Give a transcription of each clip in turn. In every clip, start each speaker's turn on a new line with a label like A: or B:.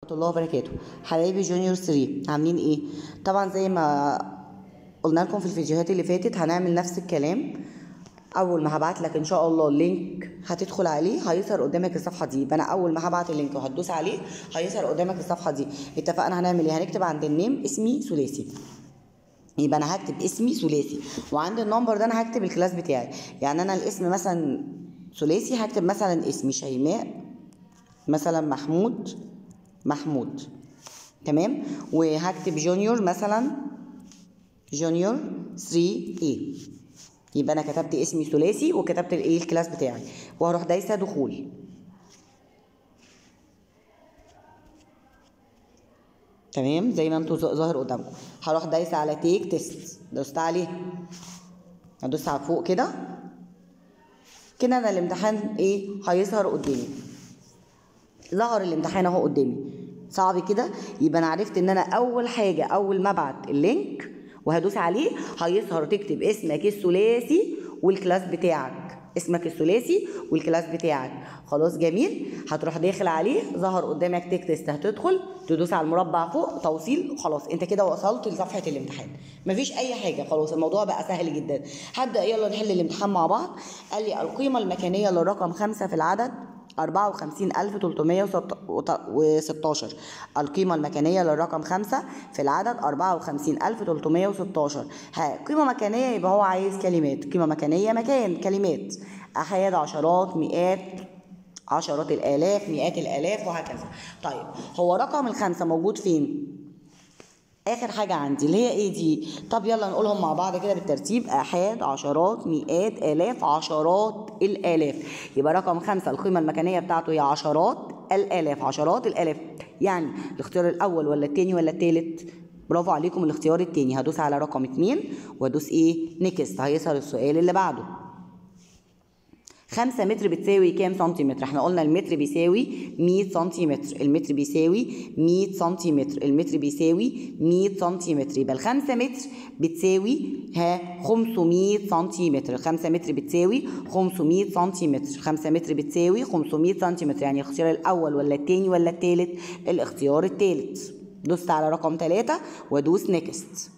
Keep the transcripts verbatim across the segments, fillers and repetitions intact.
A: الله وبركاته. حبايبي جونيور ثري عاملين ايه؟ طبعا زي ما قلنا لكم في الفيديوهات اللي فاتت هنعمل نفس الكلام. اول ما هبعت لك ان شاء الله اللينك هتدخل عليه هيظهر قدامك الصفحه دي. يبقى انا اول ما هبعت اللينك وهتدوس عليه هيظهر قدامك الصفحه دي. اتفقنا هنعمل ايه؟ هنكتب عند النيم اسمي ثلاثي، يبقى انا هكتب اسمي ثلاثي، وعند النمبر ده انا هكتب الكلاس بتاعي. يعني انا الاسم مثلا ثلاثي هكتب مثلا اسمي شيماء مثلا محمود محمود، تمام. وهكتب جونيور مثلا جونيور ثري اي، يبقى انا كتبت اسمي ثلاثي وكتبت الايه الكلاس بتاعي، وهروح دايسه دخول. تمام زي ما انتوا ظاهر قدامكم. هروح دايسه على تيك تيست، دوست عليه، هدوس على فوق كده كده انا الامتحان ايه هيظهر قدامي. ظهر الامتحان اهو قدامي. صعب كده؟ يبقى انا عرفت ان انا اول حاجه اول ما ابعت اللينك وهدوس عليه هيظهر تكتب اسمك الثلاثي والكلاس بتاعك، اسمك الثلاثي والكلاس بتاعك. خلاص جميل. هتروح داخل عليه ظهر قدامك تيك تيست، هتدخل تدوس على المربع فوق توصيل. خلاص انت كده وصلت لصفحه الامتحان، مفيش اي حاجه. خلاص الموضوع بقى سهل جدا. هبدا يلا نحل الامتحان مع بعض. قال لي القيمه المكانيه للرقم خمسة في العدد أربعة وخمسين ألف وتلتمية وستاشر. القيمة المكانية للرقم خمسة في العدد أربعة وخمسين ألف وتلتمية وستاشر. ها قيمة مكانية يبقى هو عايز كلمات. قيمة مكانية مكان كلمات، أحاد، عشرات، مئات، عشرات الآلاف، مئات الآلاف، وهكذا. طيب هو رقم الخمسة موجود فين؟ اخر حاجه عندي اللي هي ايه دي. طب يلا نقولهم مع بعض كده بالترتيب. احاد، عشرات، مئات، الاف، عشرات الالاف. يبقى رقم خمسة القيمه المكانيه بتاعته هي عشرات الالاف. عشرات الالاف يعني الاختيار الاول ولا الثاني ولا الثالث؟ برافو عليكم الاختيار الثاني. هدوس على رقم اتنين وادوس ايه نيكست، هيظهر السؤال اللي بعده. خمسة متر بتساوي كام سنتيمتر؟ احنا قلنا المتر بيساوي مية سنتيمتر، المتر بيساوي مية سنتيمتر، المتر بيساوي مية سنتيمتر. يبقى الخمسة متر بتساوي ها خمسمية سنتيمتر. الخمسة متر بتساوي خمسمية سنتيمتر. خمسة متر بتساوي خمسمية سنتيمتر. يعني الاختيار الاول ولا الثاني ولا الثالث؟ الاختيار الثالث. دوست على رقم ثلاثة وادوس نيكست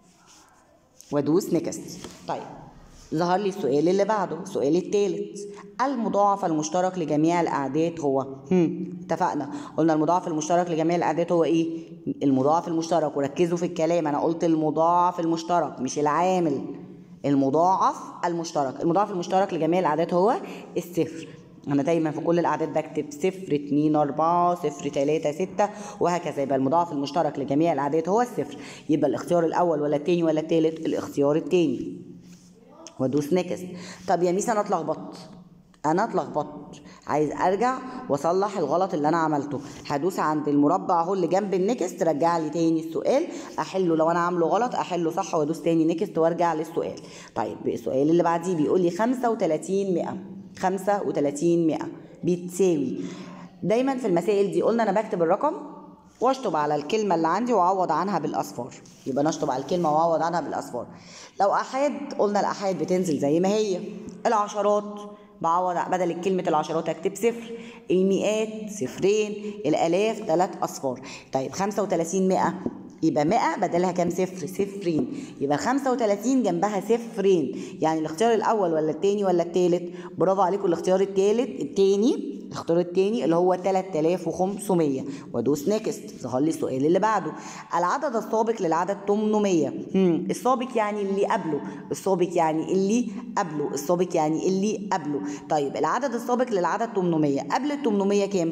A: وادوس نيكست. طيب ظهر لي السؤال اللي بعده، السؤال الثالث. المضاعف المشترك لجميع الاعداد هو هم اتفقنا قلنا المضاعف المشترك لجميع الاعداد هو ايه؟ المضاعف المشترك. وركزوا في الكلام، انا قلت المضاعف المشترك مش العامل. المضاعف المشترك. المضاعف المشترك لجميع الاعداد هو الصفر. انا دايما في كل الاعداد بكتب صفر، اتنين، اربعة، صفر، تلاتة، ستة، وهكذا. يبقى المضاعف المشترك لجميع الاعداد هو الصفر. يبقى الاختيار الاول ولا الثاني ولا الثالث؟ الاختيار الثاني. وادوس نيكست. طب يا ميس انا اتلخبطت، انا اتلخبطت عايز ارجع واصلح الغلط اللي انا عملته. هدوس عند المربع اهو اللي جنب النيكست، رجع لي تاني السؤال احله. لو انا عامله غلط احله صح وادوس تاني نيكست وارجع للسؤال. طيب السؤال اللي بعديه بيقول لي خمسة وتلاتين مئة. خمسة وتلاتين مئة بتساوي. دايما في المسائل دي قلنا انا بكتب الرقم واشطب على الكلمه اللي عندي واعوض عنها بالاصفار. يبقى نشطب على الكلمه واعوض عنها بالاصفار. لو احاد قلنا الاحاد بتنزل زي ما هي. العشرات بعوض بدل كلمه العشرات اكتب صفر. المئات صفرين. الالاف ثلاث اصفار. طيب خمسة وتلاتين مئة يبقى مئة بدلها كام صفر؟ صفرين. يبقى خمسة وتلاتين جنبها صفرين. يعني الاختيار الاول ولا الثاني ولا الثالث؟ برافو عليكم الاختيار الثالث الثاني. الاختيار الثاني اللي هو تلاتة آلاف وخمسمية. وادوس نيكست. ظهر لي السؤال اللي بعده. العدد السابق للعدد تمنمية. هم السابق يعني اللي قبله. السابق يعني اللي قبله. السابق يعني اللي قبله. طيب العدد السابق للعدد تمنمية. قبل ال تمنمية كام؟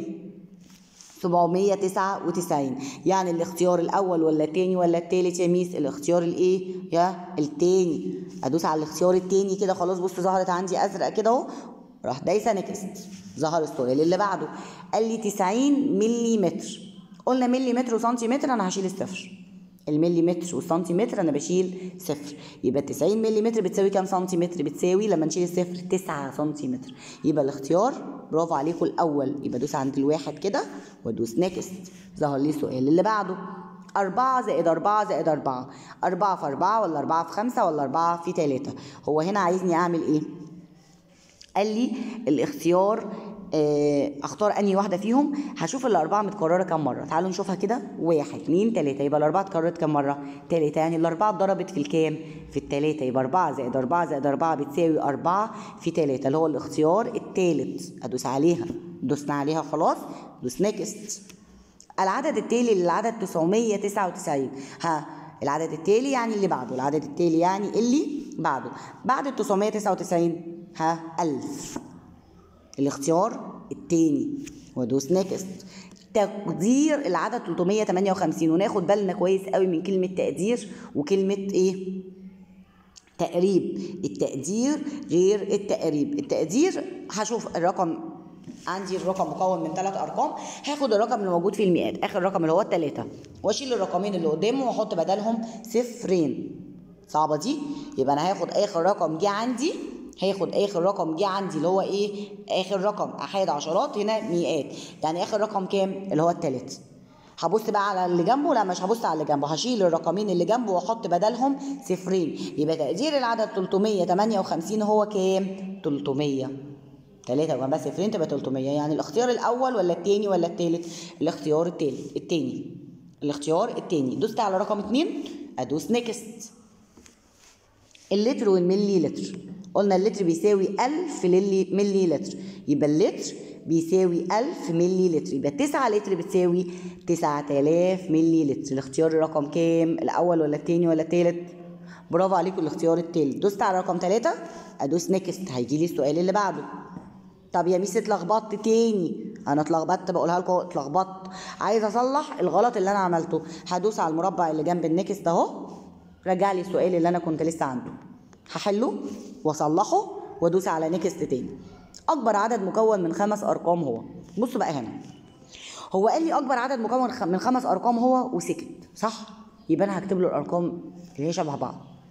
A: سبعمية وتسعة وتسعين. يعني الاختيار الاول ولا الثاني ولا الثالث يا ميس؟ الاختيار الايه يا الثاني. ادوس على الاختيار الثاني كده. خلاص بصوا ظهرت عندي ازرق كده اهو، راح دايسه نيكست. ظهر السؤال اللي بعده. قال لي تسعين ملي متر. قلنا ملي متر وسنتيمتر انا هشيل الصفر. الملي متر والسنتيمتر انا بشيل صفر. يبقى تسعين ملي متر بتساوي كام سنتيمتر؟ بتساوي لما نشيل الصفر تسعة سنتيمتر. يبقى الاختيار برافو عليكم الاول. يبقى دوس عند الواحد كده وادوس نيكست. ظهر لي السؤال اللي بعده. أربعة زائد أربعة زائد أربعة. أربعة في أربعة ولا أربعة في خمسة ولا أربعة في تلاتة؟ هو هنا عايزني أعمل إيه؟ قال لي الاختيار اختار انهي واحده فيهم. هشوف الاربعه متكرره كام مره. تعالوا نشوفها كده. واحد اتنين تلاته، يبقى الاربعه اتكررت كام مره؟ تلاته. يعني الاربعه اتضربت في الكام؟ في التلاته. يبقى اربعه زائد اربعه زائد اربعه بتساوي اربعه في تلاته، اللي هو الاختيار التالت. ادوس عليها. دوسنا عليها خلاص. دوس نيكست. العدد التالي للعدد تسعمية تسعة وتسعين. ها، العدد التالي يعني اللي بعده، العدد التالي يعني اللي بعده. بعد ال تسعمية تسعة وتسعين ها ألف. الاختيار التاني وادوس نيكست. تقدير العدد تلتمية تمانية وخمسين، وناخد بالنا كويس قوي من كلمه تقدير وكلمه ايه؟ تقريب. التقدير غير التقريب. التقدير هشوف الرقم عندي، الرقم مكون من ثلاث ارقام، هاخد الرقم اللي موجود في المئات، اخر رقم اللي هو الثلاثه، واشيل الرقمين اللي قدامه واحط بدلهم صفرين. صعبه دي؟ يبقى انا هاخد اخر رقم جه عندي، هاخد اخر رقم جه عندي اللي هو ايه؟ اخر رقم احاد عشرات، هنا مئات، يعني اخر رقم كام؟ اللي هو الثالث. هبص بقى على اللي جنبه؟ لا مش هبص على اللي جنبه، هشيل الرقمين اللي جنبه واحط بدلهم صفرين. يبقى تقدير العدد تلتمية تمانية وخمسين هو كام؟ تلتمية. تلاته وجنبها صفرين تبقى تلتمية. يعني الاختيار الاول ولا الثاني ولا الثالث؟ الاختيار الثالث الثاني الاختيار الثاني. دوست على رقم اتنين، ادوس نيكست. اللتر والملي لتر. قلنا اللتر بيساوي ألف ملي لتر، يبقى اللتر بيساوي ألف ملي لتر، يبقى تسعة لتر بتساوي تسعة آلاف ملي لتر. الاختيار الرقم كام؟ الاول ولا الثاني ولا الثالث؟ برافو عليكم، الاختيار الثالث. دوست على رقم ثلاثة، ادوس نيكست. هيجي لي السؤال اللي بعده. طب يا ميس اتلخبطت تاني. انا اتلخبطت، بقولها لكم اتلخبطت، عايزه اصلح الغلط اللي انا عملته. هدوس على المربع اللي جنب النكست اهو، رجع لي السؤال اللي انا كنت لسه عنده، هحله واصلحه وادوس على نكست تاني. اكبر عدد مكون من خمس ارقام هو. بصوا بقى هنا، هو قال لي اكبر عدد مكون من خمس ارقام هو وسكت، صح؟ يبقى انا هكتب له الارقام اللي هي شبه بعض.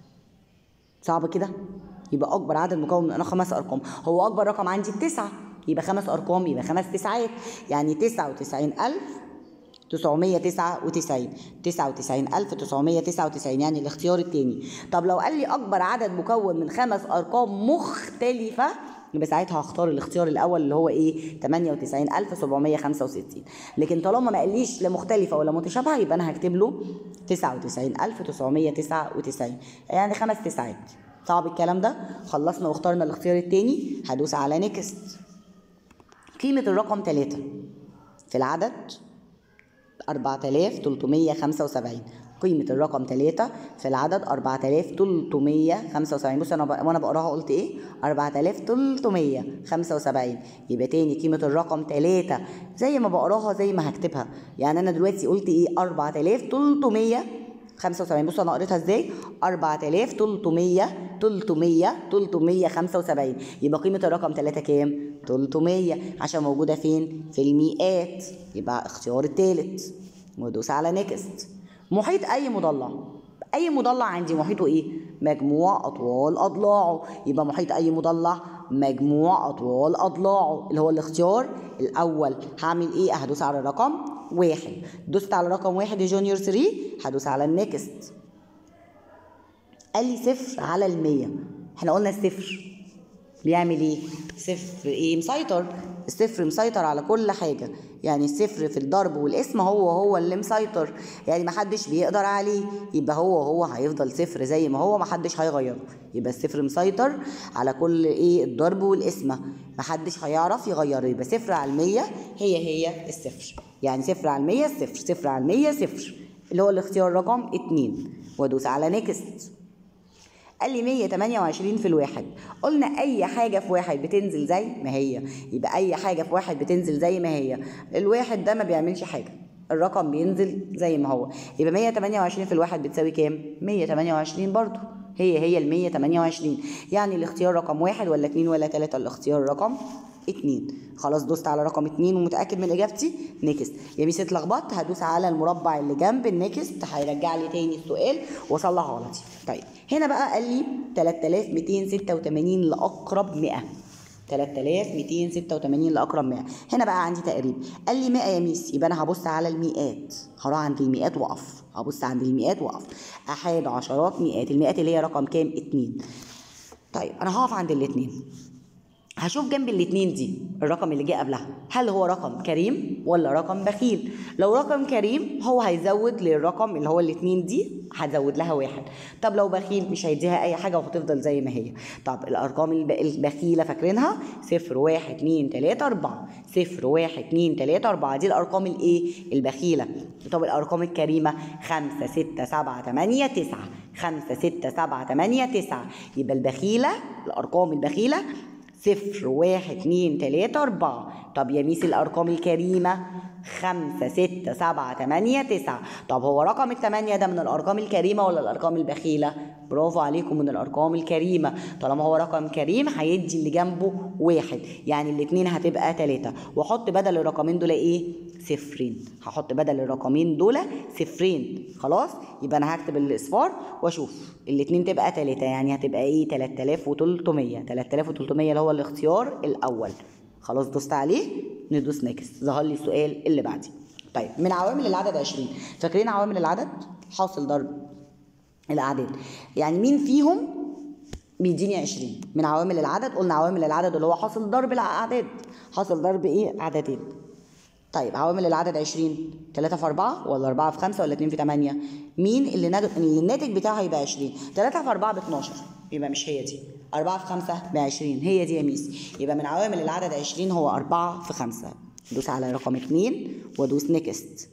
A: صعب كده؟ يبقى اكبر عدد مكون من خمس ارقام. هو اكبر رقم عندي التسعه، يبقى خمس ارقام، يبقى خمس تسعات، يعني تسعة وتسعين ألف تسعمية تسعة وتسعين. تسعة وتسعين ألف تسعمية تسعة وتسعين، يعني الاختيار الثاني. طب لو قال لي اكبر عدد مكون من خمس ارقام مختلفه، يبقى ساعتها هختار الاختيار الاول اللي هو ايه؟ تمانية وتسعين ألف سبعمية خمسة وستين. لكن طالما ما قاليش لا مختلفه ولا متشابهه، يبقى انا هكتب له تسعة وتسعين ألف تسعمية تسعة وتسعين، يعني خمس تسعات. صعب الكلام ده؟ خلصنا واخترنا الاختيار الثاني، هدوس على نيكست. قيمة الرقم ثلاثة في العدد أربعة آلاف تلتمية خمسة وسبعين. قيمة الرقم ثلاثة في العدد أربعة آلاف تلتمية خمسة وسبعين. بص أنا ب... وأنا بقراها قلت إيه؟ أربعة آلاف تلتمية خمسة وسبعين. يبقى تاني قيمة الرقم ثلاثة زي ما بقراها زي ما هكتبها. يعني أنا دلوقتي قلت إيه؟ أربعة آلاف تلتمية خمسة وسبعين. بصوا انا قريتها ازاي؟ أربعة آلاف تلتمية تلتمية تلتمية خمسة وسبعين. يبقى قيمه الرقم ثلاثة كام؟ تلتمية، عشان موجوده فين؟ في المئات. يبقى اختيار الثالث وادوس على نيكست. محيط اي مضلع. اي مضلع عندي محيطه ايه؟ مجموع اطوال اضلاعه. يبقى محيط اي مضلع مجموع اطوال اضلاعه، اللي هو الاختيار الاول. هعمل ايه؟ هدوس على الرقم واحد. دوست على رقم واحد يا جونيور ثلاثة، هدوس على النكست. قال لي صفر على المية. احنا قلنا الصفر بيعمل ايه؟ صفر ايه؟ مسيطر. الصفر مسيطر على كل حاجة، يعني الصفر في الضرب والقسمة هو هو اللي مسيطر، يعني محدش بيقدر عليه. يبقى هو هو هيفضل صفر زي ما هو، محدش هيغيره. يبقى الصفر مسيطر على كل ايه؟ الضرب والقسمة، محدش هيعرف يغيره. يبقى صفر على المية هي هي الصفر، يعني صفر على المية صفر، صفر على المية صفر، اللي هو الاختيار رقم اتنين. وادوس على نيكست. قال لي مية تمانية وعشرين في الواحد. قلنا اي حاجه في واحد بتنزل زي ما هي، يبقى اي حاجه في واحد بتنزل زي ما هي. الواحد ده ما بيعملش حاجه، الرقم بينزل زي ما هو. يبقى مية تمانية وعشرين في الواحد بتساوي كام؟ مية تمانية وعشرين برضو، هي هي ال مية تمانية وعشرين. يعني الاختيار رقم واحد ولا اتنين ولا تلاته؟ الاختيار رقم اتنين. خلاص دوست على رقم اتنين ومتاكد من اجابتي، نيكست. يا ميس اتلخبطت، هدوس على المربع اللي جنب النيكست، هيرجع لي تاني السؤال واصلح غلطي. طيب هنا بقى قال لي تلاتة آلاف ميتين ستة وتمانين لاقرب مئة. تلاتة آلاف ميتين ستة وتمانين لاقرب مئة. هنا بقى عندي تقريب. قال لي مئة يا ميس، يبقى انا هبص على المئات، هروح عند المئات واقف، هبص عند المئات واقف. احاد عشرات مئات، المئات اللي هي رقم كام؟ اتنين. طيب انا هقف عند الاتنين. هشوف جنب الاتنين دي الرقم اللي جه قبلها هل هو رقم كريم ولا رقم بخيل. لو رقم كريم هو هيزود للرقم اللي هو الاتنين دي هتزود لها واحد. طب لو بخيل مش هيديها اي حاجه وهتفضل زي ما هي. طب الارقام البخيله فاكرينها صفر واحد اتنين تلاته اربعه، صفر واحد اتنين تلاته اربعه دي الارقام الايه البخيله. طب الارقام الكريمه خمسه سته سبعه تمانيه تسعه، خمسه سته سبعه تمانيه تسعه. يبقى البخيله الارقام البخيله صفر واحد اتنين تلاته اربعه. طب يا ميس الارقام الكريمه خمسه سته سبعه تمانيه تسعه. طب هو رقم التمانيه ده من الارقام الكريمه ولا الارقام البخيله؟ برافو عليكم من الارقام الكريمه. طالما هو رقم كريم هيدي اللي جنبه واحد، يعني الاتنين هتبقى تلاته. واحط بدل الرقمين دول ايه؟ صفرين. هحط بدل الرقمين دول صفرين. خلاص يبقى انا هكتب الاصفار واشوف الاتنين تبقى تلاته، يعني هتبقى ايه؟ تلات الاف وتلتميه. تلات الاف وتلتميه اللي هو الاختيار الاول. خلاص دوست عليه ندوس نيكست. ظهر لي السؤال اللي بعديه. طيب من عوامل العدد عشرين. فاكرين عوامل العدد؟ حاصل ضرب الاعداد. يعني مين فيهم بيديني عشرين؟ من عوامل العدد قلنا عوامل العدد اللي هو حاصل ضرب الاعداد. حاصل ضرب ايه؟ عددين. طيب عوامل العدد عشرين تلاته في اربعه ولا اربعه في خمسه ولا اتنين في تمانيه؟ مين اللي, نج... اللي الناتج بتاعه هيبقى عشرين؟ تلاته في اربعه ب اتناشر، يبقى مش هي دي. اربعه في خمسه ب عشرين، هي دي يا ميس. يبقى من عوامل العدد عشرين هو اربعه في خمسه. دوس على رقم اتنين وادوس نيكست.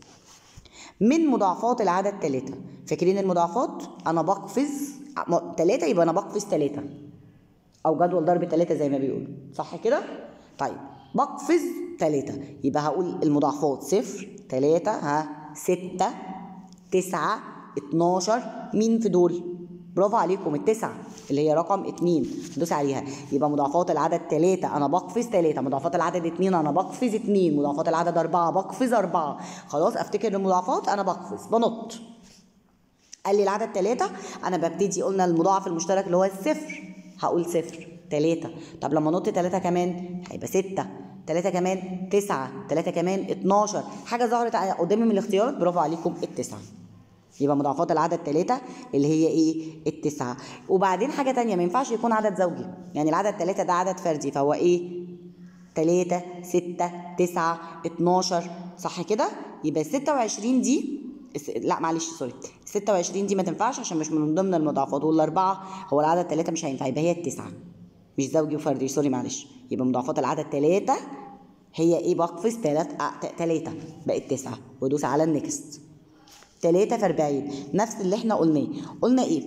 A: من مضاعفات العدد تلاته. فاكرين المضاعفات؟ انا بقفز تلاته يبقى انا بقفز تلاته، او جدول ضرب تلاته زي ما بيقولوا، صح كده؟ طيب بقفز تلاته يبقى هقول المضاعفات صفر تلاته ها سته تسعه اتناشر. مين في دول؟ برافو عليكم التسعه اللي هي رقم اتنين. ندوس عليها. يبقى مضاعفات العدد تلاته انا بقفز تلاته، مضاعفات العدد اتنين انا بقفز اتنين، مضاعفات العدد اربعه بقفز اربعه. خلاص افتكر المضاعفات انا بقفز بنط. قال لي العدد تلاته انا ببتدي قلنا المضاعف المشترك اللي هو الصفر، هقول صفر تلاته. طب لما نط تلاته كمان هيبقى سته، تلاته كمان تسعه، تلاته كمان اتناشر. حاجه ظهرت قدامي من الاختيارات، برافو عليكم التسعه. يبقى مضاعفات العدد تلاته اللي هي ايه؟ التسعه. وبعدين حاجه تانيه، ما ينفعش يكون عدد زوجي، يعني العدد تلاته ده عدد فردي فهو ايه؟ تلاته سته تسعه اتناشر، صح كده؟ يبقى ستة وعشرين دي لا معلش سوري ستة وعشرين دي ما تنفعش عشان مش من ضمن المضاعفات. والاربعه هو العدد تلاته مش هينفع، يبقى هي التسعه مش زوجي وفردي، سوري معلش. يبقى مضاعفات العدد تلاته هي ايه؟ بقفز تلات تلاته بقت تسعه وادوس على النكست. تلاته في اربعين نفس اللي احنا قلناه. قلنا ايه؟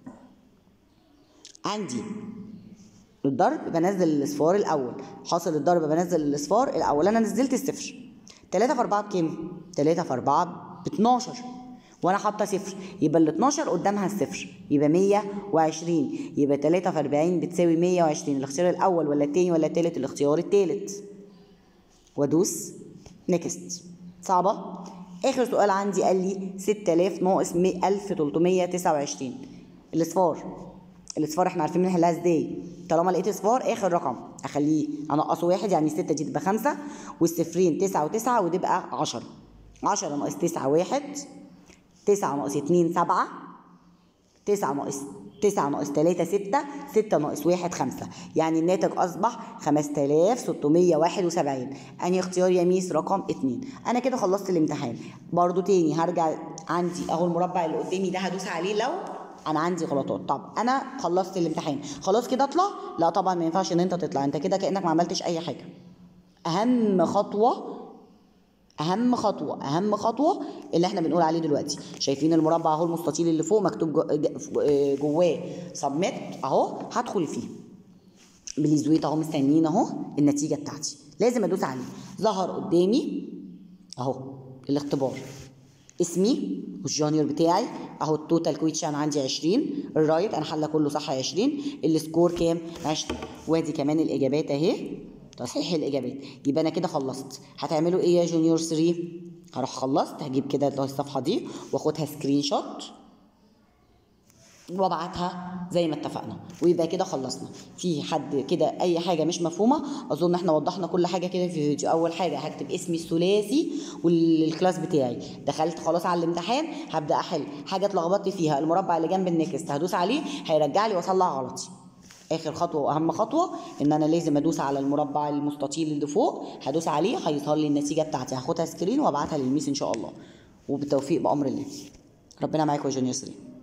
A: عندي الضرب بنزل الاصفار الاول، حاصل الضرب بنزل الاصفار الاول. انا نزلت الصفر. تلاته في اربعه بكام؟ تلاته في اربعه ب اتناشر وانا حاطه صفر، يبقى ال اتناشر قدامها الصفر يبقى ميه وعشرين. يبقى تلاته في اربعين بتساوي ميه وعشرين. الاختيار الاول ولا التاني ولا التالت؟ الاختيار التالت. وادوس نيكست. صعبه؟ اخر سؤال عندي قال لي ستة الاف ناقص الف وتلتميه تسعه وعشرين. الاصفار الاصفار احنا عارفين نحلها ازاي. طالما لقيت اصفار اخر رقم اخليه انقصه واحد، يعني سته دي تبقى خمسه والصفرين تسعه وتسعه وتبقى عشره. عشره ناقص تسعه واحد، تسعه ناقص اتنين سبعه، تسعه ناقص تسعه ناقص تلاته سته، سته ناقص واحد خمسه، يعني الناتج اصبح خمسه الاف ستميه واحد وسبعين. انهي اختيار يا ميس؟ رقم اتنين. انا كده خلصت الامتحان. برضو تاني هرجع عندي اهو المربع اللي قدامي ده هدوس عليه لو انا عندي غلطات. طب انا خلصت الامتحان خلاص كده اطلع؟ لا طبعا ما ينفعش ان انت تطلع، انت كده كانك ما عملتش اي حاجه. اهم خطوه اهم خطوه اهم خطوه اللي احنا بنقول عليه دلوقتي. شايفين المربع اهو المستطيل اللي فوق مكتوب جواه سبميت اهو، هدخل فيه بليز ويت اهو مستنيين اهو النتيجه بتاعتي، لازم ادوس عليه. ظهر قدامي اهو الاختبار، اسمي والجونيور بتاعي اهو. التوتال كويتشن عندي عشرين، الرايت انا حله كله صح عشرين، السكور كام؟ عشرين. وادي كمان الاجابات اهي تصحيح الاجابات. يبقى انا كده خلصت. هتعملوا ايه يا جونيور تلاته؟ هروح خلصت هجيب كده الصفحه دي واخدها سكرين شوت وابعتها زي ما اتفقنا، ويبقى كده خلصنا. في حد كده اي حاجه مش مفهومه؟ اظن احنا وضحنا كل حاجه كده في الفيديو. اول حاجه هكتب اسمي الثلاثي والكلاس بتاعي. دخلت خلاص على الامتحان هبدا احل. حاجه اتلخبطت فيها المربع اللي جنب النكست هدوس عليه هيرجع لي واصلح غلطي. اخر خطوه واهم خطوه ان انا لازم ادوس على المربع المستطيل اللي فوق، هدوس عليه هيظهر لي النتيجه بتاعتي، هاخدها سكرين وابعتها للميس ان شاء الله. وبالتوفيق بامر الله. ربنا معاكم يا جونيور ثلاثة.